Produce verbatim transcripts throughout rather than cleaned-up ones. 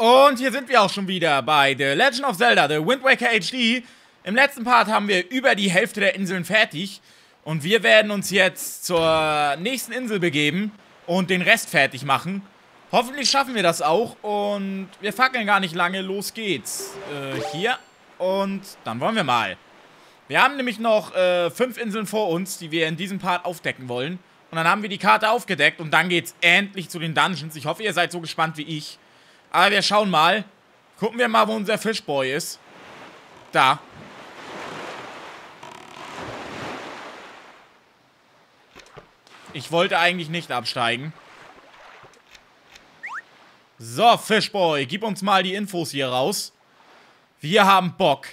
Und hier sind wir auch schon wieder bei The Legend of Zelda, The Wind Waker H D. Im letzten Part haben wir über die Hälfte der Inseln fertig. Und wir werden uns jetzt zur nächsten Insel begeben und den Rest fertig machen. Hoffentlich schaffen wir das auch und wir fackeln gar nicht lange. Los geht's. Äh, hier und dann wollen wir mal. Wir haben nämlich noch äh, fünf Inseln vor uns, die wir in diesem Part aufdecken wollen. Und dann haben wir die Karte aufgedeckt und dann geht's endlich zu den Dungeons. Ich hoffe, ihr seid so gespannt wie ich. Aber wir schauen mal. Gucken wir mal, wo unser Fishboy ist. Da. Ich wollte eigentlich nicht absteigen. So, Fishboy, gib uns mal die Infos hier raus. Wir haben Bock.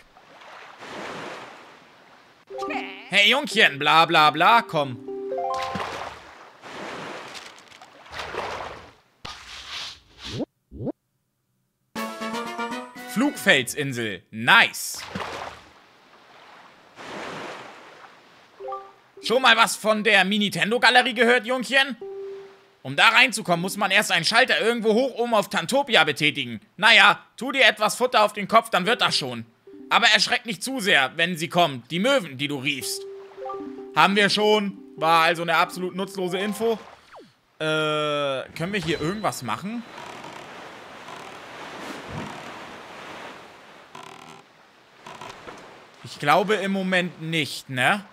Hey, Jungchen, bla bla bla, komm. Flugfelsinsel, nice. Schon mal was von der Mini-Tendo-Galerie gehört, Jungchen? Um da reinzukommen, muss man erst einen Schalter irgendwo hoch oben auf Tantopia betätigen. Naja, tu dir etwas Futter auf den Kopf, dann wird das schon. Aber erschreck nicht zu sehr, wenn sie kommen. Die Möwen, die du riefst. Haben wir schon. War also eine absolut nutzlose Info. Äh, können wir hier irgendwas machen? Ich glaube im Moment nicht, ne?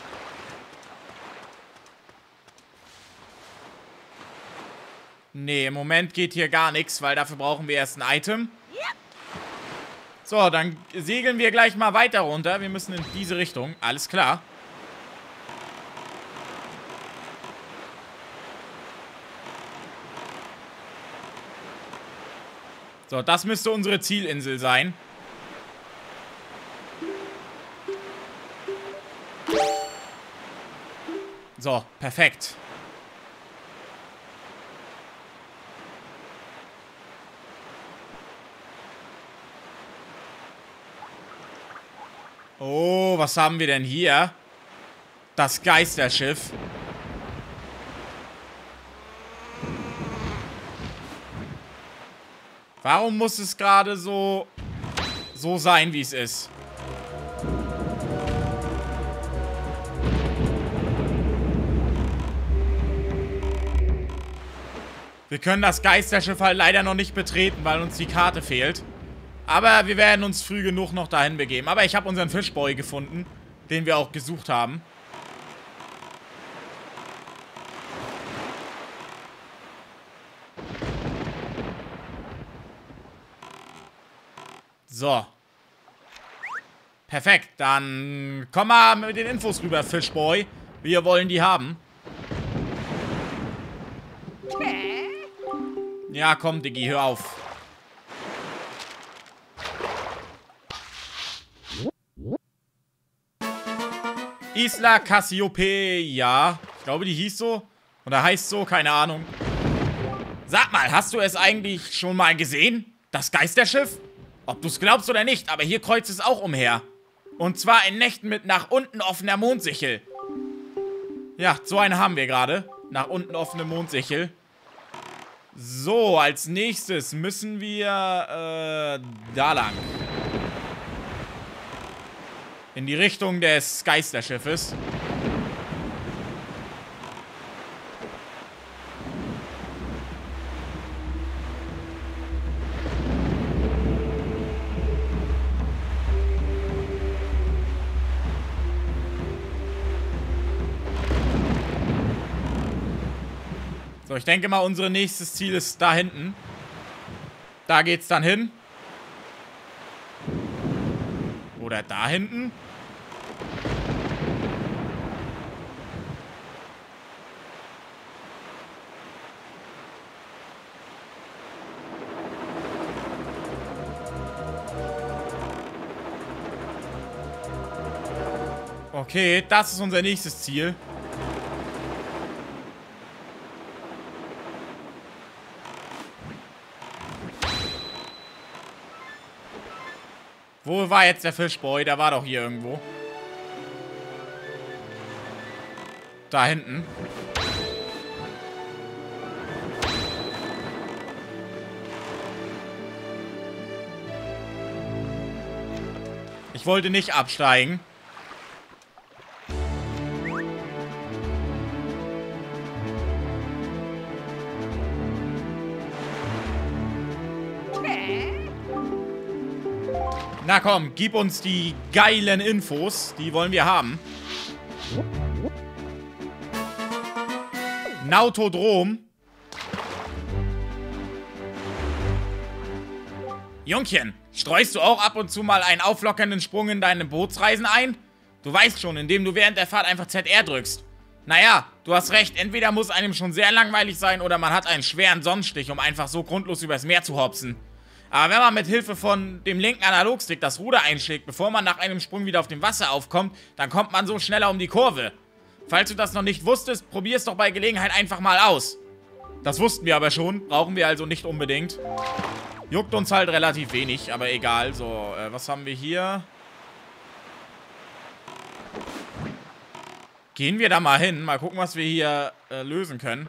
Nee, im Moment geht hier gar nichts, weil dafür brauchen wir erst ein Item. So, dann segeln wir gleich mal weiter runter. Wir müssen in diese Richtung. Alles klar. So, das müsste unsere Zielinsel sein. So, perfekt. Oh, was haben wir denn hier? Das Geisterschiff. Warum muss es gerade so so sein, wie es ist? Wir können das Geisterschiff halt leider noch nicht betreten, weil uns die Karte fehlt. Aber wir werden uns früh genug noch dahin begeben. Aber ich habe unseren Fishboy gefunden, den wir auch gesucht haben. So. Perfekt, dann komm mal mit den Infos rüber, Fishboy. Wir wollen die haben. Ja, komm, Diggi, hör auf. Isla Cassiopeia. Ich glaube, die hieß so. Oder heißt so, keine Ahnung. Sag mal, hast du es eigentlich schon mal gesehen? Das Geisterschiff? Ob du es glaubst oder nicht, aber hier kreuzt es auch umher. Und zwar in Nächten mit nach unten offener Mondsichel. Ja, so eine haben wir gerade. Nach unten offene Mondsichel. So, als nächstes müssen wir äh, da lang. In die Richtung des Geisterschiffes. So, ich denke mal, unser nächstes Ziel ist da hinten. Da geht's dann hin. Oder da hinten. Okay, das ist unser nächstes Ziel. Wo war jetzt der Fishboy? Der war doch hier irgendwo. Da hinten. Ich wollte nicht absteigen. Na komm, gib uns die geilen Infos. Die wollen wir haben. Nautodrom. Jungchen, streust du auch ab und zu mal einen auflockernden Sprung in deine Bootsreisen ein? Du weißt schon, indem du während der Fahrt einfach Z R drückst. Naja, du hast recht, entweder muss einem schon sehr langweilig sein oder man hat einen schweren Sonnenstich, um einfach so grundlos übers Meer zu hopsen. Aber wenn man mit Hilfe von dem linken Analogstick das Ruder einschlägt, bevor man nach einem Sprung wieder auf dem Wasser aufkommt, dann kommt man so schneller um die Kurve. Falls du das noch nicht wusstest, probier es doch bei Gelegenheit einfach mal aus. Das wussten wir aber schon, brauchen wir also nicht unbedingt. Juckt uns halt relativ wenig, aber egal. So, äh, was haben wir hier? Gehen wir da mal hin, mal gucken, was wir hier äh, lösen können.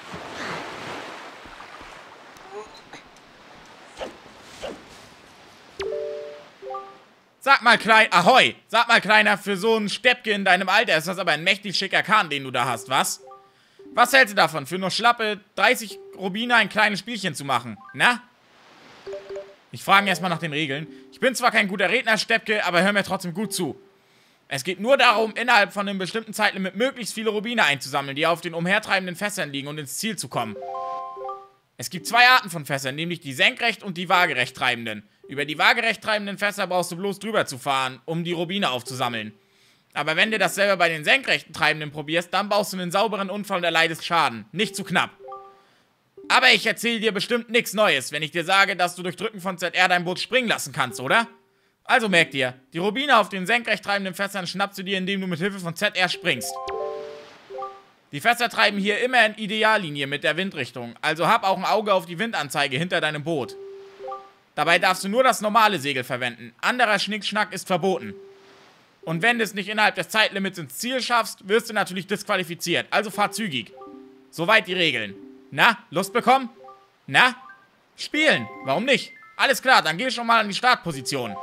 Sag mal, Klein... Ahoi! Sag mal, Kleiner, für so einen Steppke in deinem Alter ist das aber ein mächtig schicker Kahn, den du da hast, was? Was hältst du davon, für nur schlappe dreißig Rubine ein kleines Spielchen zu machen? Na? Ich frage erstmal nach den Regeln. Ich bin zwar kein guter Redner, Steppke, aber hör mir trotzdem gut zu. Es geht nur darum, innerhalb von einem bestimmten Zeitlimit möglichst viele Rubine einzusammeln, die auf den umhertreibenden Fässern liegen und ins Ziel zu kommen. Es gibt zwei Arten von Fässern, nämlich die senkrecht und die waagerecht treibenden. Über die waagerecht treibenden Fässer brauchst du bloß drüber zu fahren, um die Rubine aufzusammeln. Aber wenn du dasselbe bei den senkrechten treibenden probierst, dann baust du einen sauberen Unfall und erleidest Schaden. Nicht zu knapp. Aber ich erzähle dir bestimmt nichts Neues, wenn ich dir sage, dass du durch Drücken von Z R dein Boot springen lassen kannst, oder? Also merk dir, die Rubine auf den senkrecht treibenden Fässern schnappst du dir, indem du mit Hilfe von Z R springst. Die Fässer treiben hier immer in Ideallinie mit der Windrichtung, also hab auch ein Auge auf die Windanzeige hinter deinem Boot. Dabei darfst du nur das normale Segel verwenden. Anderer Schnickschnack ist verboten. Und wenn du es nicht innerhalb des Zeitlimits ins Ziel schaffst, wirst du natürlich disqualifiziert. Also fahr zügig. Soweit die Regeln. Na, Lust bekommen? Na? Spielen. Warum nicht? Alles klar, dann geh schon mal an die Startposition.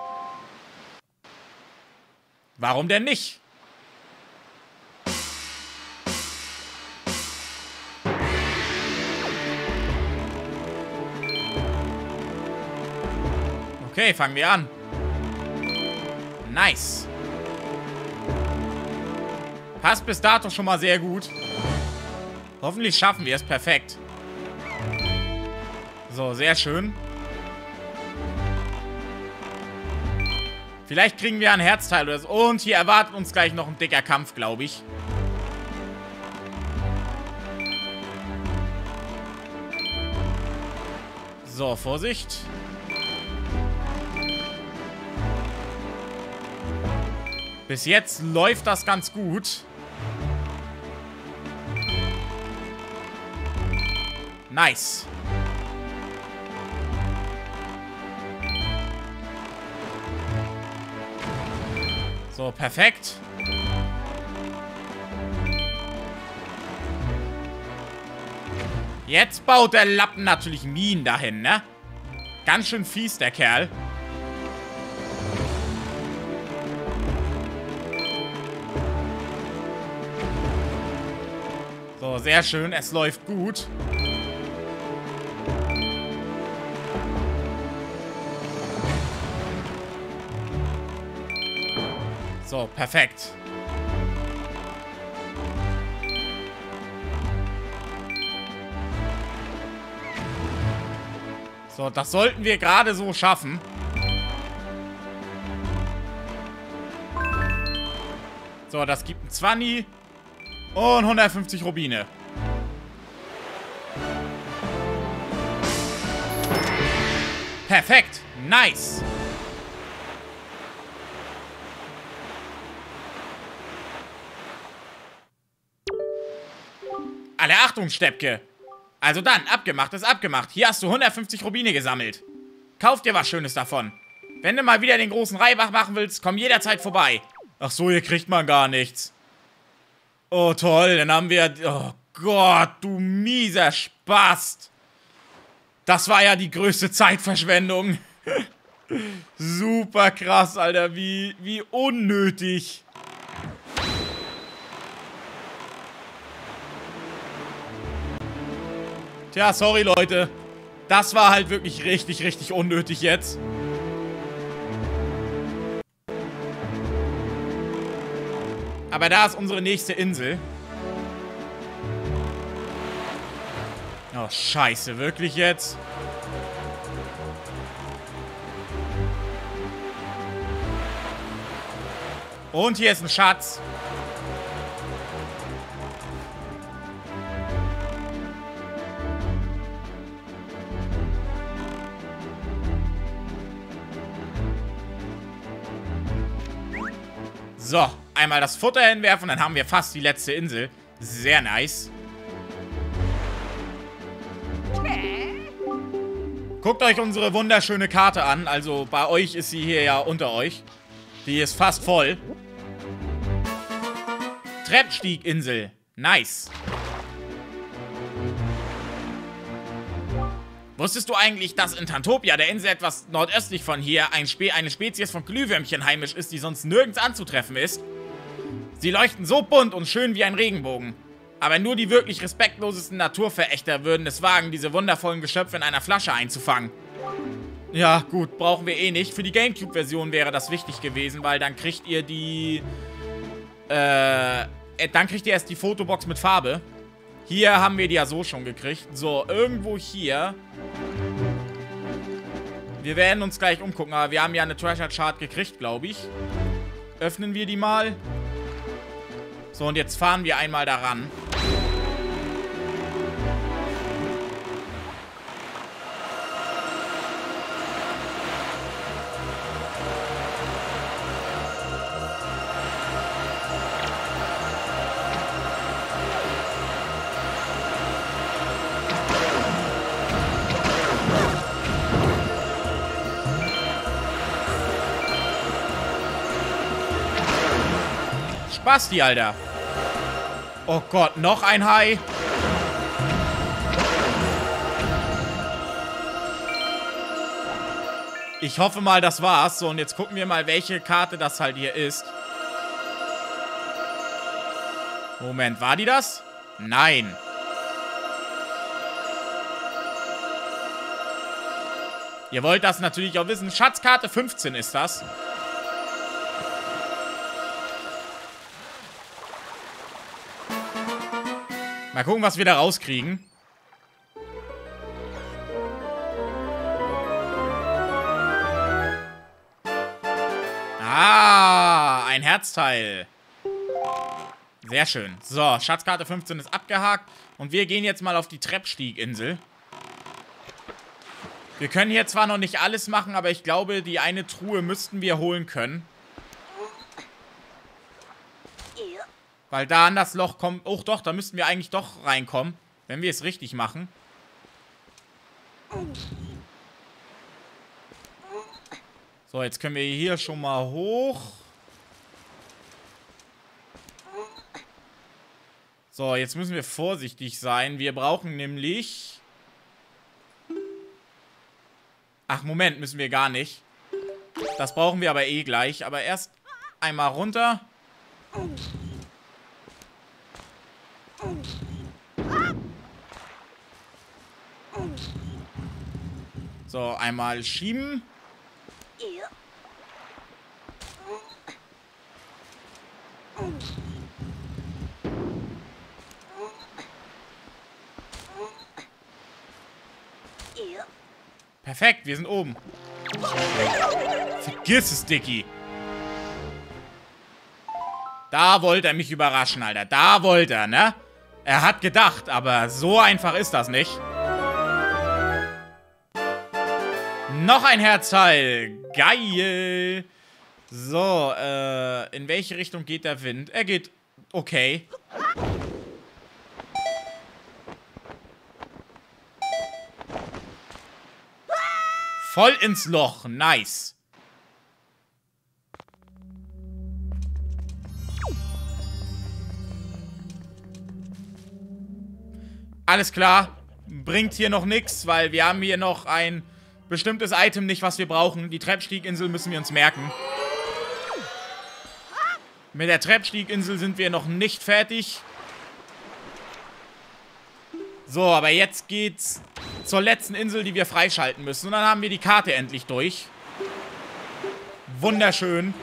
Warum denn nicht? Okay, fangen wir an. Nice. Passt bis dato schon mal sehr gut. Hoffentlich schaffen wir es perfekt. So, sehr schön. Vielleicht kriegen wir ein Herzteil oder so. Und hier erwartet uns gleich noch ein dicker Kampf, glaube ich. So, Vorsicht. Bis jetzt läuft das ganz gut. Nice. So, perfekt. Jetzt baut der Lappen natürlich Minen dahin, ne? Ganz schön fies, der Kerl. So, sehr schön. Es läuft gut. So, perfekt. So, das sollten wir gerade so schaffen. So, das gibt ein zwanzig und hundertfünfzig Rubine. Perfekt. Nice. Alle Achtung, Steppke. Also dann, abgemacht ist abgemacht. Hier hast du hundertfünfzig Rubine gesammelt. Kauf dir was Schönes davon. Wenn du mal wieder den großen Reibach machen willst, komm jederzeit vorbei. Ach so, hier kriegt man gar nichts. Oh, toll, dann haben wir... Oh Gott, du mieser Spast. Das war ja die größte Zeitverschwendung. Super krass, Alter. Wie, wie unnötig. Tja, sorry, Leute. Das war halt wirklich richtig, richtig unnötig jetzt. Aber da ist unsere nächste Insel. Oh, scheiße. Wirklich jetzt? Und hier ist ein Schatz. So, einmal das Futter hinwerfen, dann haben wir fast die letzte Insel. Sehr nice. Guckt euch unsere wunderschöne Karte an. Also bei euch ist sie hier ja unter euch. Die ist fast voll. Treppstieginsel. Nice. Wusstest du eigentlich, dass in Tantopia, der Insel etwas nordöstlich von hier, ein Spe eine Spezies von Glühwürmchen heimisch ist, die sonst nirgends anzutreffen ist? Sie leuchten so bunt und schön wie ein Regenbogen. Aber nur die wirklich respektlosesten Naturverächter würden es wagen, diese wundervollen Geschöpfe in einer Flasche einzufangen. Ja, gut, brauchen wir eh nicht. Für die Gamecube-Version wäre das wichtig gewesen, weil dann kriegt ihr die... Äh... Dann kriegt ihr erst die Fotobox mit Farbe. Hier haben wir die ja so schon gekriegt. So, irgendwo hier. Wir werden uns gleich umgucken, aber wir haben ja eine Treasure Chart gekriegt, glaube ich. Öffnen wir die mal. So, und jetzt fahren wir einmal daran. Basti, Alter. Oh Gott, noch ein Hai. Ich hoffe mal, das war's. So, und jetzt gucken wir mal, welche Karte das halt hier ist. Moment, war die das? Nein. Ihr wollt das natürlich auch wissen. Schatzkarte fünfzehn ist das. Mal gucken, was wir da rauskriegen. Ah, ein Herzteil. Sehr schön. So, Schatzkarte fünfzehn ist abgehakt. Und wir gehen jetzt mal auf die Treppstieginsel. Wir können hier zwar noch nicht alles machen, aber ich glaube, die eine Truhe müssten wir holen können. Weil da an das Loch kommt... Oh doch, da müssten wir eigentlich doch reinkommen. Wenn wir es richtig machen. So, jetzt können wir hier schon mal hoch. So, jetzt müssen wir vorsichtig sein. Wir brauchen nämlich... Ach, Moment, müssen wir gar nicht. Das brauchen wir aber eh gleich. Aber erst einmal runter. So, einmal schieben. Perfekt, wir sind oben. Vergiss es, Dicky. Da wollte er mich überraschen, Alter. Da wollte er, ne? Er hat gedacht, aber so einfach ist das nicht. Noch ein Herzteil. Geil. So, äh, in welche Richtung geht der Wind? Er geht okay. Voll ins Loch. Nice. Alles klar. Bringt hier noch nichts, weil wir haben hier noch ein bestimmtes Item nicht, was wir brauchen. Die Treppstieginsel müssen wir uns merken. Mit der Treppstieginsel sind wir noch nicht fertig. So, aber jetzt geht's zur letzten Insel, die wir freischalten müssen. Und dann haben wir die Karte endlich durch. Wunderschön.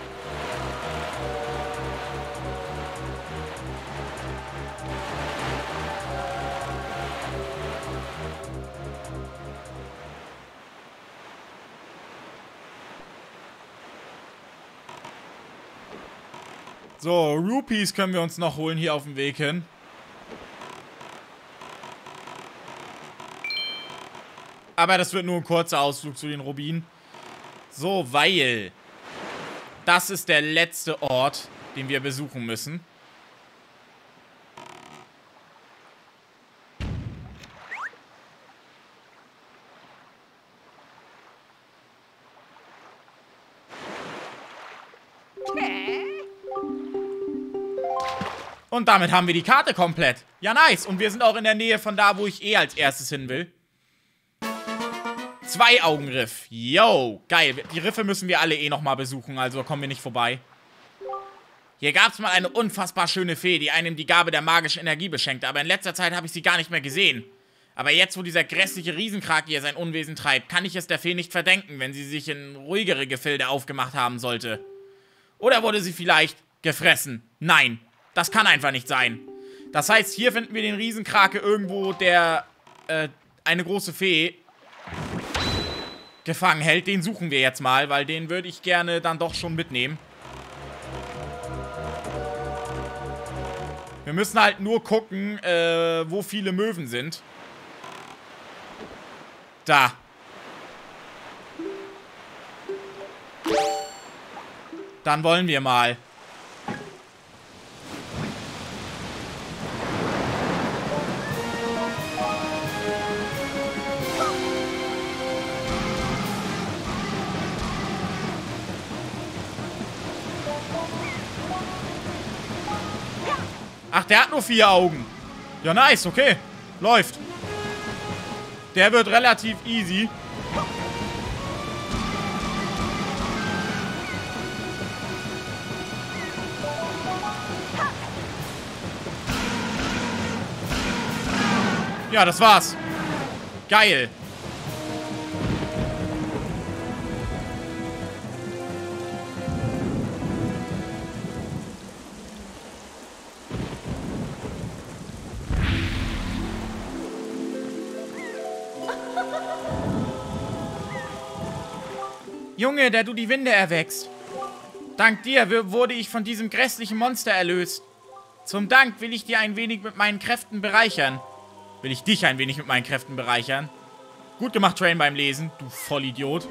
So, Rupees können wir uns noch holen hier auf dem Weg hin. Aber das wird nur ein kurzer Ausflug zu den Rubinen. So, weil das ist der letzte Ort, den wir besuchen müssen. Und damit haben wir die Karte komplett. Ja, nice. Und wir sind auch in der Nähe von da, wo ich eh als erstes hin will. Zwei-Augen-Riff. Yo, geil. Die Riffe müssen wir alle eh nochmal besuchen, also kommen wir nicht vorbei. Hier gab es mal eine unfassbar schöne Fee, die einem die Gabe der magischen Energie beschenkte, aber in letzter Zeit habe ich sie gar nicht mehr gesehen. Aber jetzt, wo dieser grässliche Riesenkrake hier sein Unwesen treibt, kann ich es der Fee nicht verdenken, wenn sie sich in ruhigere Gefilde aufgemacht haben sollte. Oder wurde sie vielleicht gefressen? Nein, das kann einfach nicht sein. Das heißt, hier finden wir den Riesenkrake irgendwo, der äh, eine große Fee gefangen hält. Den suchen wir jetzt mal, weil den würde ich gerne dann doch schon mitnehmen. Wir müssen halt nur gucken, äh, wo viele Möwen sind. Da. Dann wollen wir mal. Ach, der hat nur vier Augen. Ja, nice, okay. Läuft. Der wird relativ easy. Ja, das war's. Geil. Junge, der du die Winde erweckst. Dank dir wurde ich von diesem grässlichen Monster erlöst. Zum Dank will ich dir ein wenig mit meinen Kräften bereichern. Will ich dich ein wenig mit meinen Kräften bereichern? Gut gemacht, Train, beim Lesen, du Vollidiot.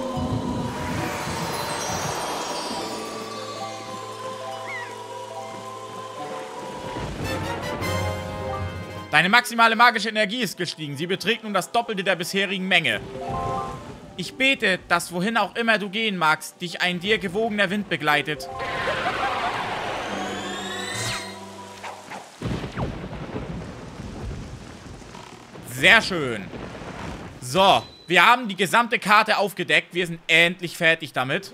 Deine maximale magische Energie ist gestiegen. Sie beträgt nun das Doppelte der bisherigen Menge. Ich bete, dass wohin auch immer du gehen magst, dich ein dir gewogener Wind begleitet. Sehr schön. So, wir haben die gesamte Karte aufgedeckt. Wir sind endlich fertig damit.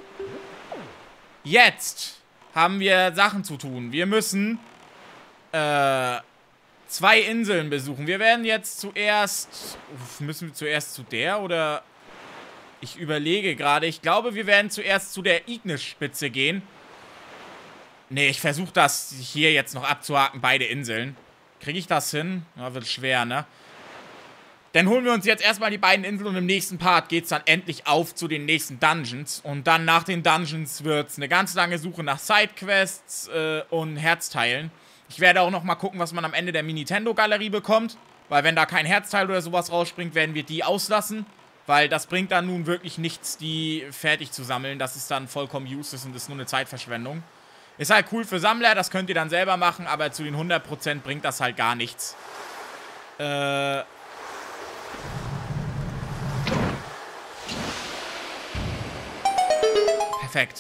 Jetzt haben wir Sachen zu tun. Wir müssen äh, zwei Inseln besuchen. Wir werden jetzt zuerst... Müssen wir zuerst zu der oder... Ich überlege gerade. Ich glaube, wir werden zuerst zu der Ignis-Spitze gehen. Nee, ich versuche das hier jetzt noch abzuhaken. Beide Inseln. Kriege ich das hin? Ja, wird schwer, ne? Dann holen wir uns jetzt erstmal die beiden Inseln und im nächsten Part geht es dann endlich auf zu den nächsten Dungeons. Und dann nach den Dungeons wird es eine ganz lange Suche nach Sidequests äh, und Herzteilen. Ich werde auch noch mal gucken, was man am Ende der Nintendo-Galerie bekommt. Weil wenn da kein Herzteil oder sowas rausspringt, werden wir die auslassen. Weil das bringt dann nun wirklich nichts, die fertig zu sammeln. Das ist dann vollkommen useless und ist nur eine Zeitverschwendung. Ist halt cool für Sammler, das könnt ihr dann selber machen, aber zu den hundert Prozent bringt das halt gar nichts. Äh... Perfekt.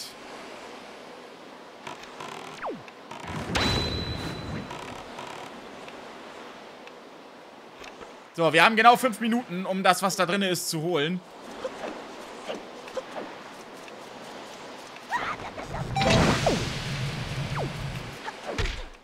So, wir haben genau fünf Minuten, um das, was da drin ist, zu holen.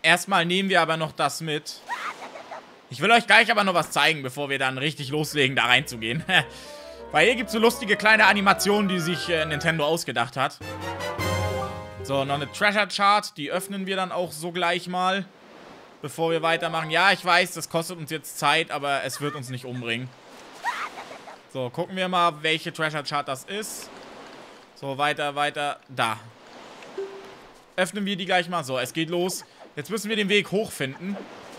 Erstmal nehmen wir aber noch das mit. Ich will euch gleich aber noch was zeigen, bevor wir dann richtig loslegen, da reinzugehen. Weil hier gibt es so lustige kleine Animationen, die sich äh, Nintendo ausgedacht hat. So, noch eine Treasure Chart. Die öffnen wir dann auch so gleich mal, bevor wir weitermachen. Ja, ich weiß, das kostet uns jetzt Zeit, aber es wird uns nicht umbringen. So, gucken wir mal, welche Treasure Chart das ist. So, weiter, weiter. Da. Öffnen wir die gleich mal. So, es geht los. Jetzt müssen wir den Weg hochfinden.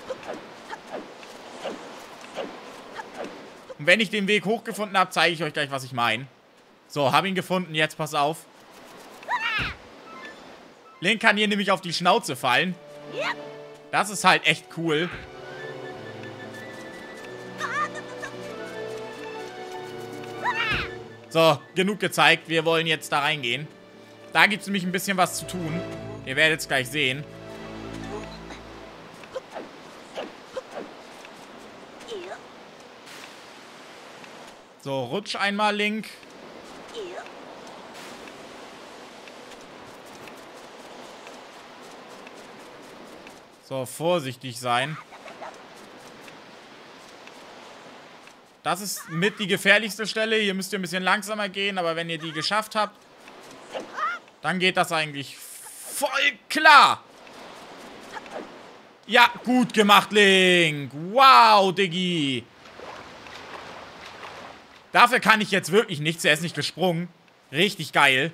Und wenn ich den Weg hochgefunden habe, zeige ich euch gleich, was ich meine. So, habe ihn gefunden. Jetzt pass auf. Link kann hier nämlich auf die Schnauze fallen. Das ist halt echt cool. So, genug gezeigt. Wir wollen jetzt da reingehen. Da gibt es nämlich ein bisschen was zu tun. Ihr werdet es gleich sehen. So, rutsch einmal, Link. So, vorsichtig sein. Das ist mit die gefährlichste Stelle. Hier müsst ihr ein bisschen langsamer gehen, aber wenn ihr die geschafft habt, dann geht das eigentlich voll klar. Ja, gut gemacht, Link. Wow, Diggi. Dafür kann ich jetzt wirklich nichts. Er ist nicht gesprungen. Richtig geil.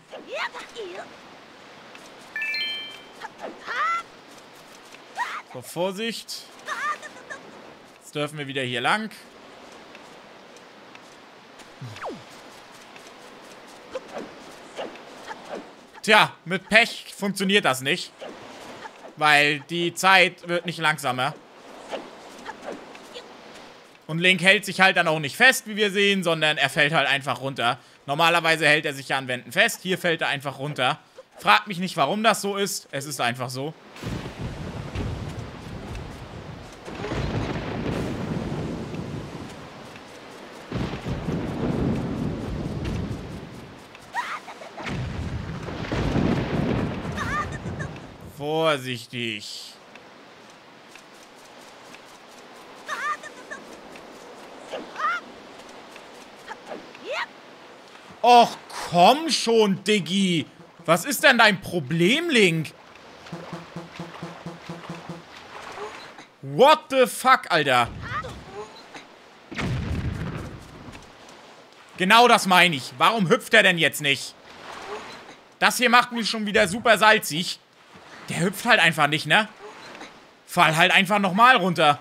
So, Vorsicht. Jetzt dürfen wir wieder hier lang. Tja, mit Pech funktioniert das nicht. Weil die Zeit wird nicht langsamer. Und Link hält sich halt dann auch nicht fest, wie wir sehen, sondern er fällt halt einfach runter. Normalerweise hält er sich ja an Wänden fest. Hier fällt er einfach runter. Fragt mich nicht, warum das so ist. Es ist einfach so. Vorsichtig. Och, komm schon, Diggi. Was ist denn dein Problem, Link? What the fuck, Alter? Genau das meine ich. Warum hüpft er denn jetzt nicht? Das hier macht mich schon wieder super salzig. Der hüpft halt einfach nicht, ne? Fall halt einfach nochmal runter.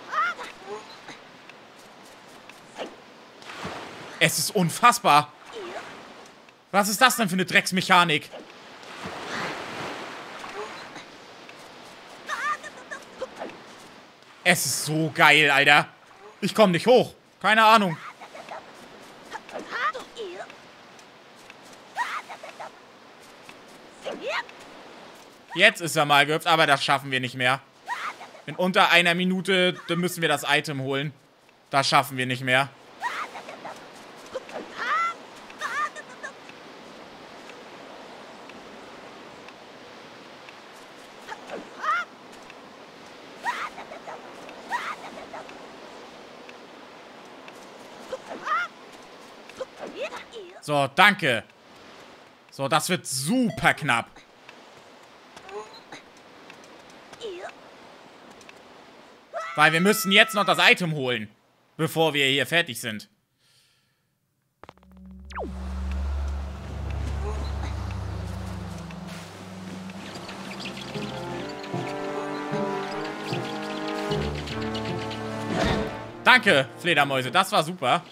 Es ist unfassbar. Was ist das denn für eine Drecksmechanik? Es ist so geil, Alter. Ich komme nicht hoch. Keine Ahnung. Jetzt ist er mal gehüpft, aber das schaffen wir nicht mehr. In unter einer Minute dann müssen wir das Item holen. Das schaffen wir nicht mehr. So, danke. So, das wird super knapp. Weil wir müssen jetzt noch das Item holen, bevor wir hier fertig sind. Danke, Fledermäuse, das war super.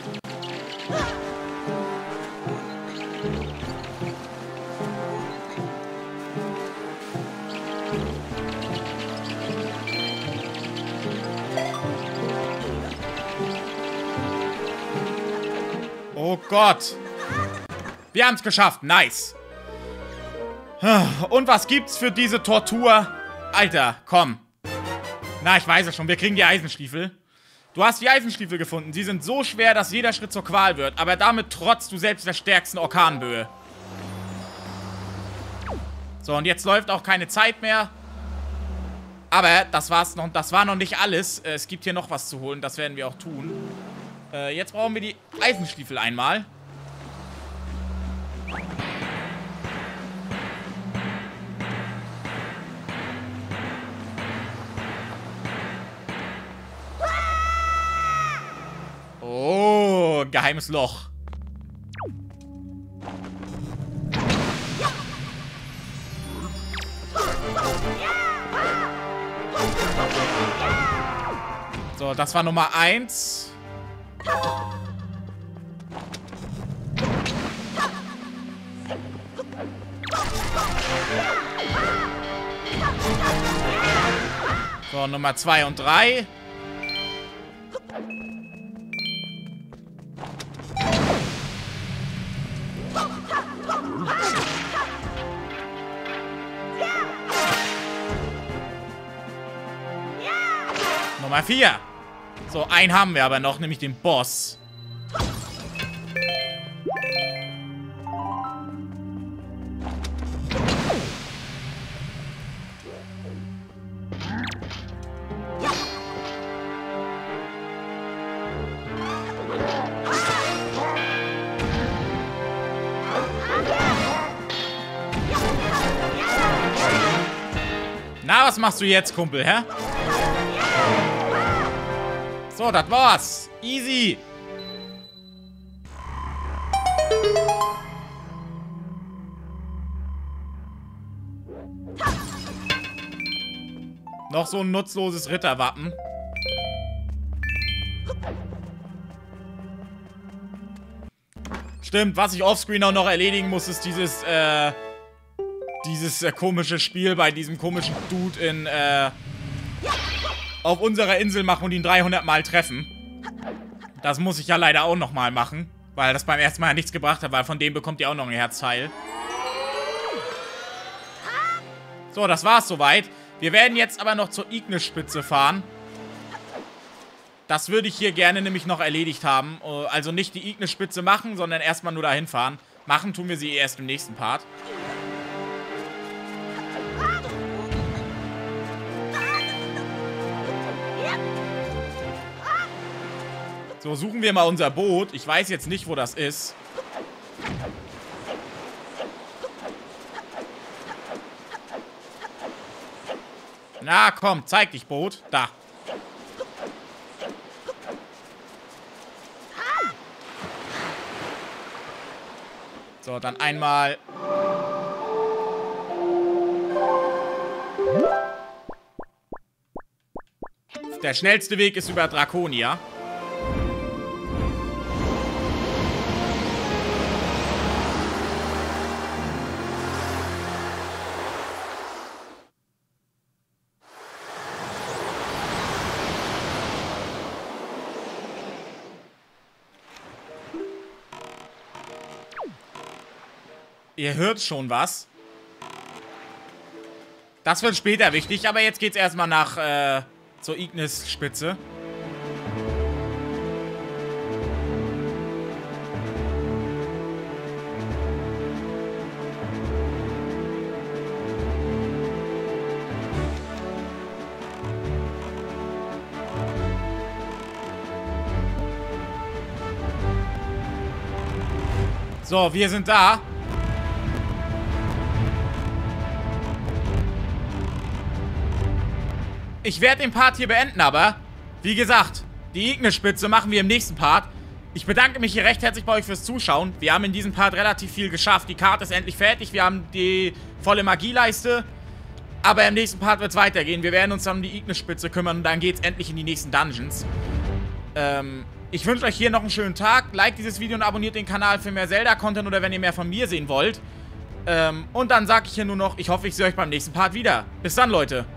Oh Gott. Wir haben es geschafft. Nice. Und was gibt's für diese Tortur? Alter, komm. Na, ich weiß es schon. Wir kriegen die Eisenstiefel. Du hast die Eisenstiefel gefunden. Sie sind so schwer, dass jeder Schritt zur Qual wird. Aber damit trotzt du selbst der stärksten Orkanböe. So, und jetzt läuft auch keine Zeit mehr. Aber das war's noch, das war noch nicht alles. Es gibt hier noch was zu holen, das werden wir auch tun. Äh, jetzt brauchen wir die Eisenstiefel einmal. Oh, geheimes Loch. So, das war Nummer eins. So, Nummer zwei und drei. Nummer vier. So, einen haben wir aber noch, nämlich den Boss. Na, was machst du jetzt, Kumpel, hä? So, das war's. Easy. Noch so ein nutzloses Ritterwappen. Stimmt, was ich offscreen auch noch erledigen muss, ist dieses, äh, dieses äh, komische Spiel bei diesem komischen Dude in, äh, auf unserer Insel machen und ihn dreihundert Mal treffen. Das muss ich ja leider auch nochmal machen, weil das beim ersten Mal ja nichts gebracht hat, weil von dem bekommt ihr auch noch ein Herzteil. So, das war's soweit. Wir werden jetzt aber noch zur Ignis-Spitze fahren. Das würde ich hier gerne nämlich noch erledigt haben. Also nicht die Ignis-Spitze machen, sondern erstmal nur dahin fahren. Machen tun wir sie erst im nächsten Part. So, suchen wir mal unser Boot. Ich weiß jetzt nicht, wo das ist. Na, komm, zeig dich, Boot. Da. So, dann einmal... Der schnellste Weg ist über Draconia. Ihr hört schon was. Das wird später wichtig, aber jetzt geht's erstmal nach, äh, zur Ignis-Spitze. So, wir sind da. Ich werde den Part hier beenden, aber, wie gesagt, die Ignis-Spitze machen wir im nächsten Part. Ich bedanke mich hier recht herzlich bei euch fürs Zuschauen. Wir haben in diesem Part relativ viel geschafft. Die Karte ist endlich fertig. Wir haben die volle Magieleiste. Aber im nächsten Part wird es weitergehen. Wir werden uns dann um die Ignis-Spitze kümmern und dann geht es endlich in die nächsten Dungeons. Ähm, ich wünsche euch hier noch einen schönen Tag. Liked dieses Video und abonniert den Kanal für mehr Zelda-Content oder wenn ihr mehr von mir sehen wollt. Ähm, und dann sage ich hier nur noch, ich hoffe, ich sehe euch beim nächsten Part wieder. Bis dann, Leute.